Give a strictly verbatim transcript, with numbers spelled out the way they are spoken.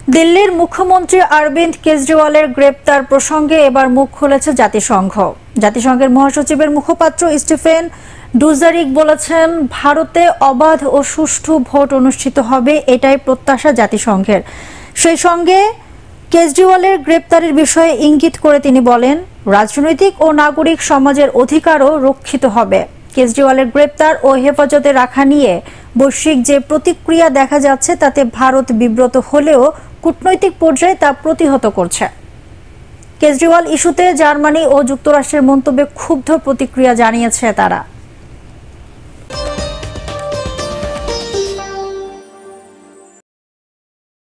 দিল্লির মুখ্যমন্ত্রী অরবিন্দ কেজরিওয়ালের গ্রেপ্তার প্রসঙ্গে এবার মুখ খুলেছে জাতিসংঘ। জাতিসংঘের মহাসচিবের মুখপাত্র স্টিফেন ডুজারিক বলেছেন, ভারতে অবাধ ও সুষ্ঠু ভোট অনুষ্ঠিত হবে, এটাই প্রত্যাশা জাতিসংঘের। সেই সঙ্গে কেজরিওয়ালের গ্রেপ্তারের বিষয়ে ইঙ্গিত করে তিনি বলেন, রাজনৈতিক ও নাগরিক সমাজের অধিকারও রক্ষিত হবে। কেজরিওয়ালের গ্রেপ্তার ও হেফাজতে রাখা নিয়ে বৈশ্বিক যে প্রতিক্রিয়া দেখা যাচ্ছে তাতে ভারত বিব্রত হলেও কূটনৈতিক পর্যায়ে তা প্রতিহত করছে। কেজরিওয়াল ইস্যুতে জার্মানি ও যুক্তরাষ্ট্রের মন্তব্যে ক্ষুব্ধ প্রতিক্রিয়া জানিয়েছে তারা।